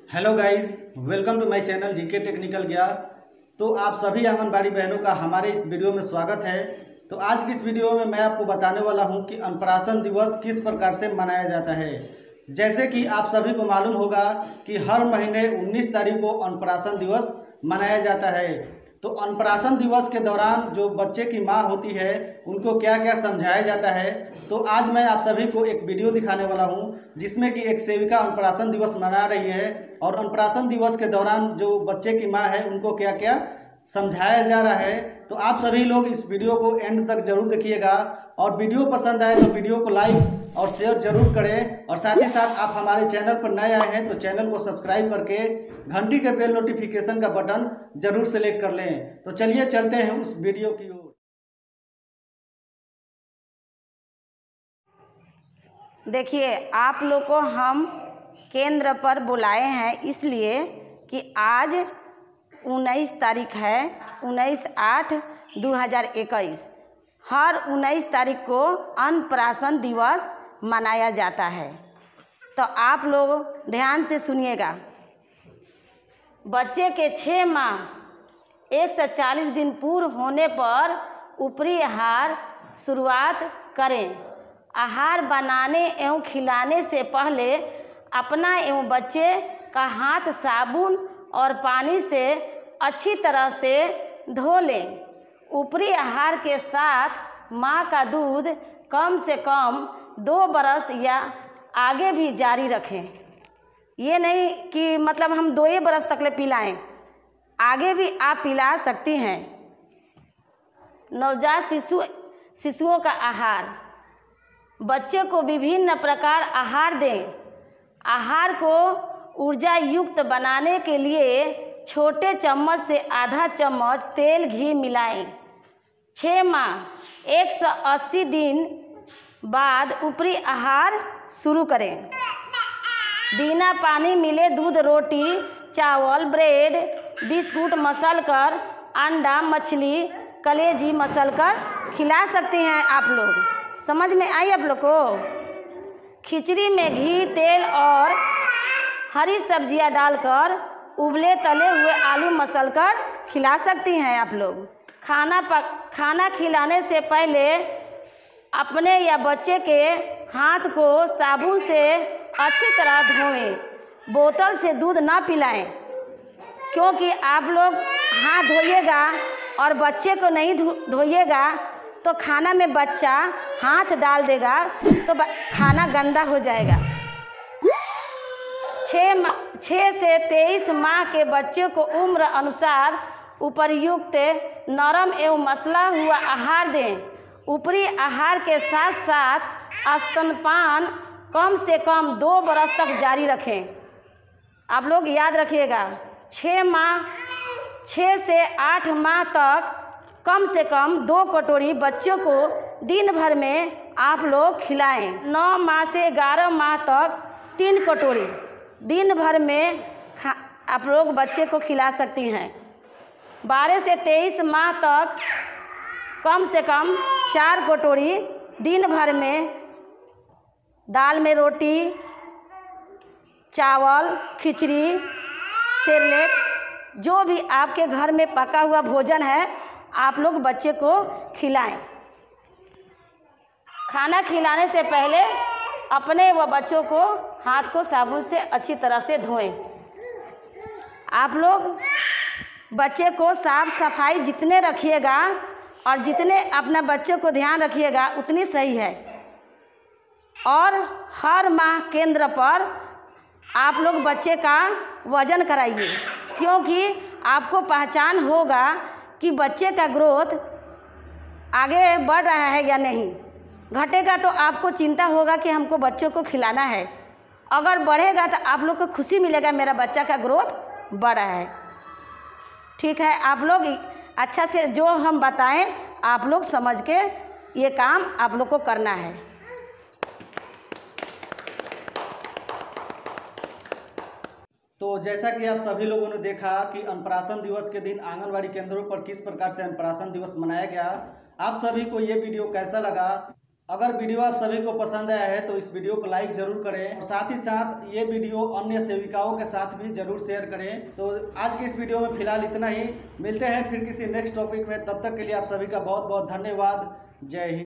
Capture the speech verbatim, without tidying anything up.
Hello guys, welcome to my channel DK technical Gyan. तो आप सभी आंगनबाड़ी बहनों का हमारे इस वीडियो में स्वागत है। तो आज की इस वीडियो में मैं आपको बताने वाला हूं कि अन्नप्राशन दिवस किस प्रकार से मनाया जाता है। जैसे कि आप सभी को मालूम होगा कि हर महीने उन्नीस तारीख को अन्नप्राशन दिवस मनाया जाता है। तो अन्नप्राशन दिवस के दौरान जो बच्चे की माँ होती है उनको क्या क्या समझाया जाता है, तो आज मैं आप सभी को एक वीडियो दिखाने वाला हूं जिसमें कि एक सेविका अन्नप्राशन दिवस मना रही है और अन्नप्राशन दिवस के दौरान जो बच्चे की माँ है उनको क्या क्या समझाया जा रहा है। तो आप सभी लोग इस वीडियो को एंड तक जरूर देखिएगा और वीडियो पसंद आए तो वीडियो को लाइक और शेयर जरूर करें। और साथ ही साथ आप हमारे चैनल पर नए आए हैं तो चैनल को सब्सक्राइब करके घंटी के बेल नोटिफिकेशन का बटन जरूर सेलेक्ट कर लें। तो चलिए चलते हैं उस वीडियो की ओर। देखिए, आप लोग को हम केंद्र पर बुलाए हैं इसलिए कि आज उन्नीस तारीख है, उन्नीस आठ दो हज़ार इक्कीस। हर उन्नीस तारीख को अन्नप्राशन दिवस मनाया जाता है। तो आप लोग ध्यान से सुनिएगा। बच्चे के छः माह एक सौ चालीस दिन पूर्ण होने पर ऊपरी आहार शुरुआत करें। आहार बनाने एवं खिलाने से पहले अपना एवं बच्चे का हाथ साबुन और पानी से अच्छी तरह से धो लें। ऊपरी आहार के साथ माँ का दूध कम से कम दो बरस या आगे भी जारी रखें। ये नहीं कि मतलब हम दो ही बरस तक ले पिलाएं, आगे भी आप पिला सकती हैं। नवजात शिशु शिशुओं का आहार, बच्चे को विभिन्न प्रकार आहार दें। आहार को ऊर्जा युक्त बनाने के लिए छोटे चम्मच से आधा चम्मच तेल घी मिलाएं। छः माह एक सौ अस्सी दिन बाद ऊपरी आहार शुरू करें। बिना पानी मिले दूध, रोटी, चावल, ब्रेड, बिस्कुट मसलकर, अंडा, मछली, कलेजी मसलकर खिला सकते हैं। आप लोग समझ में आई आप लोग को? खिचड़ी में घी, तेल और हरी सब्जियां डालकर उबले तले हुए आलू मसलकर खिला सकती हैं आप लोग। खाना पक खाना खिलाने से पहले अपने या बच्चे के हाथ को साबुन से अच्छी तरह धोएं। बोतल से दूध ना पिलाएं, क्योंकि आप लोग हाथ धोइएगा और बच्चे को नहीं धोइएगा तो खाना में बच्चा हाथ डाल देगा तो खाना गंदा हो जाएगा। छः छः से तेईस माह के बच्चे को उम्र अनुसार उपर्युक्त नरम एवं मसला हुआ आहार दें। ऊपरी आहार के साथ साथ स्तनपान कम से कम दो बरस तक जारी रखें। आप लोग याद रखिएगा, छः माह छः से आठ माह तक कम से कम दो कटोरी बच्चों को दिन भर में आप लोग खिलाएं। नौ माह से ग्यारह माह तक तीन कटोरी दिन भर में खा आप लोग बच्चे को खिला सकती हैं। बारह से तेईस माह तक कम से कम चार कटोरी दिन भर में दाल में रोटी, चावल, खिचड़ी, सेरेलैक, जो भी आपके घर में पका हुआ भोजन है आप लोग बच्चे को खिलाएं। खाना खिलाने से पहले अपने व बच्चों को हाथ को साबुन से अच्छी तरह से धोएं। आप लोग बच्चे को साफ सफाई जितने रखिएगा और जितने अपना बच्चे को ध्यान रखिएगा उतनी सही है। और हर माह केंद्र पर आप लोग बच्चे का वजन कराइए, क्योंकि आपको पहचान होगा कि बच्चे का ग्रोथ आगे बढ़ रहा है या नहीं। घटेगा तो आपको चिंता होगा कि हमको बच्चों को खिलाना है, अगर बढ़ेगा तो आप लोग को खुशी मिलेगा मेरा बच्चा का ग्रोथ बढ़ा है। ठीक है, आप लोग अच्छा से जो हम बताएं आप लोग समझ के ये काम आप लोग को करना है। तो जैसा कि आप सभी लोगों ने देखा कि अन्नप्राशन दिवस के दिन आंगनबाड़ी केंद्रों पर किस प्रकार से अन्नप्राशन दिवस मनाया गया। आप सभी को ये वीडियो कैसा लगा अगर वीडियो आप सभी को पसंद आया है तो इस वीडियो को लाइक जरूर करें, साथ ही साथ ये वीडियो अन्य सेविकाओं के साथ भी जरूर शेयर करें। तो आज की इस वीडियो में फिलहाल इतना ही, मिलते हैं फिर किसी नेक्स्ट टॉपिक में। तब तक के लिए आप सभी का बहुत बहुत धन्यवाद। जय हिंद।